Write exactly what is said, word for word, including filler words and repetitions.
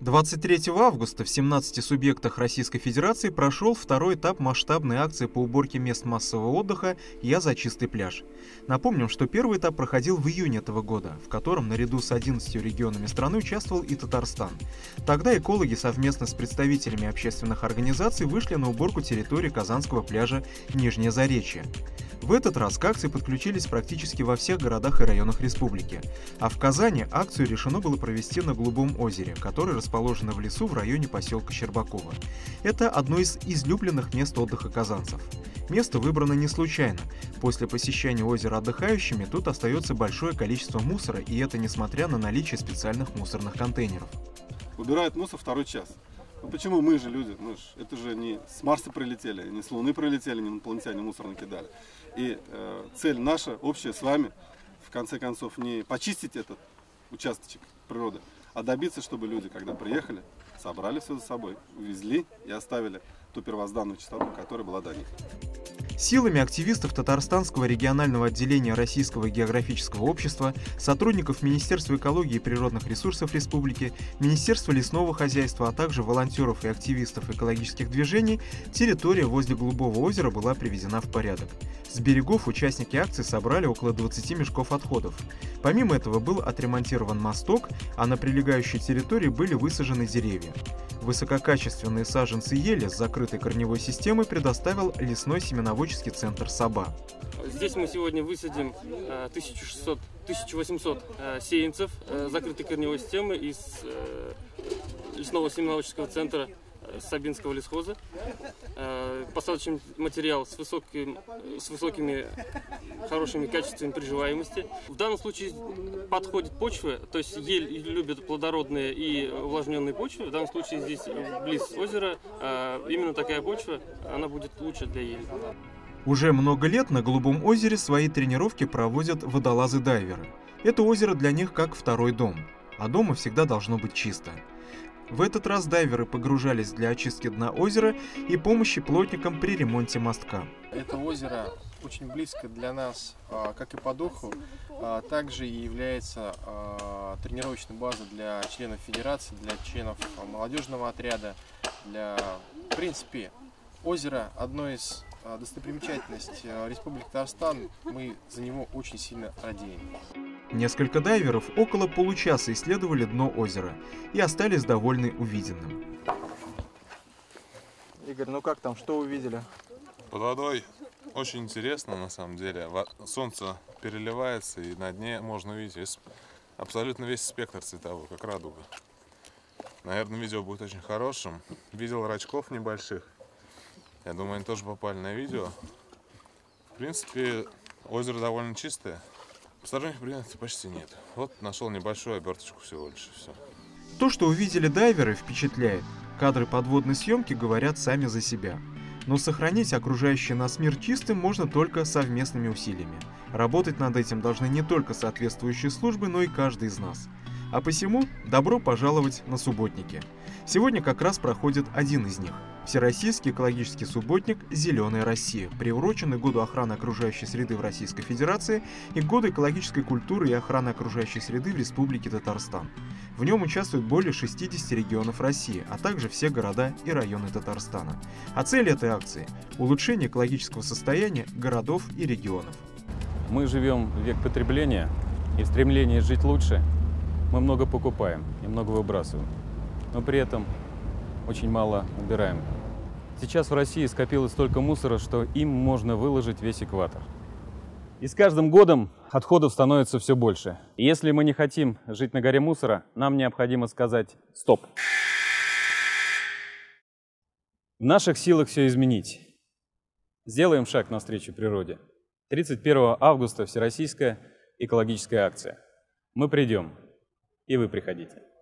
двадцать третьего августа в семнадцати субъектах Российской Федерации прошел второй этап масштабной акции по уборке мест массового отдыха «Я за чистый пляж». Напомним, что первый этап проходил в июне этого года, в котором наряду с одиннадцатью регионами страны участвовал и Татарстан. Тогда экологи совместно с представителями общественных организаций вышли на уборку территории казанского пляжа Нижнее Заречье. В этот раз к акции подключились практически во всех городах и районах республики, а в Казани акцию решено было провести на Голубом озере, которое расположено в лесу в районе поселка Щербаково. Это одно из излюбленных мест отдыха казанцев. Место выбрано не случайно. После посещения озера отдыхающими тут остается большое количество мусора, и это несмотря на наличие специальных мусорных контейнеров. Убирают мусор второй час. Ну почему мы же люди? Мы ж, это же не с Марса прилетели, не с Луны прилетели, не инопланетяне мусор накидали. И э, цель наша, общая с вами, в конце концов, не почистить этот участочек природы, а добиться, чтобы люди, когда приехали, собрали все за собой, увезли и оставили ту первозданную чистоту, которая была до них. Силами активистов Татарстанского регионального отделения Российского географического общества, сотрудников Министерства экологии и природных ресурсов республики, Министерства лесного хозяйства, а также волонтеров и активистов экологических движений, территория возле Голубого озера была приведена в порядок. С берегов участники акции собрали около двадцати мешков отходов. Помимо этого был отремонтирован мосток, а на прилегающей территории были высажены деревья. Высококачественные саженцы ели с закрытой корневой системой предоставил лесной семеноводческий центр «Саба». Здесь мы сегодня высадим тысячу шестьсот — тысячу восемьсот сеянцев закрытой корневой системы из лесного семеноводческого центра Сабинского лесхоза. Посадочный материал с, высоким, с высокими хорошими качествами приживаемости. В данном случае подходит почва, то есть ель любит плодородные и увлажненные почвы. В данном случае здесь близ озера именно такая почва, она будет лучше для ели. Уже много лет на Голубом озере свои тренировки проводят водолазы-дайверы. Это озеро для них как второй дом, а дома всегда должно быть чисто. В этот раз дайверы погружались для очистки дна озера и помощи плотникам при ремонте мостка. Это озеро очень близко для нас, как и по духу, также и является тренировочной базой для членов федерации, для членов молодежного отряда. Для, в принципе, озеро одно из достопримечательностей Республики Татарстан, мы за него очень сильно радеем. Несколько дайверов около получаса исследовали дно озера и остались довольны увиденным. Игорь, ну как там, что увидели? Под водой очень интересно на самом деле. Солнце переливается, и на дне можно увидеть абсолютно весь спектр цветовой, как радуга. Наверное, видео будет очень хорошим. Видел рачков небольших. Я думаю, они тоже попали на видео. В принципе, озеро довольно чистое. Посторонних предметов почти нет. Вот нашел небольшую оберточку всего лишь, и все. То, что увидели дайверы, впечатляет. Кадры подводной съемки говорят сами за себя. Но сохранить окружающий нас мир чистым можно только совместными усилиями. Работать над этим должны не только соответствующие службы, но и каждый из нас. А посему добро пожаловать на субботники. Сегодня как раз проходит один из них. Всероссийский экологический субботник «Зеленая Россия», приуроченный Году охраны окружающей среды в Российской Федерации и Году экологической культуры и охраны окружающей среды в Республике Татарстан. В нем участвуют более шестидесяти регионов России, а также все города и районы Татарстана. А цель этой акции – улучшение экологического состояния городов и регионов. Мы живем в век потребления, и в стремлении жить лучше мы много покупаем и много выбрасываем, но при этом очень мало убираем. Сейчас в России скопилось столько мусора, что им можно выложить весь экватор. И с каждым годом отходов становится все больше. И если мы не хотим жить на горе мусора, нам необходимо сказать «стоп». В наших силах все изменить. Сделаем шаг навстречу природе. тридцать первого августа Всероссийская экологическая акция. Мы придем, и вы приходите.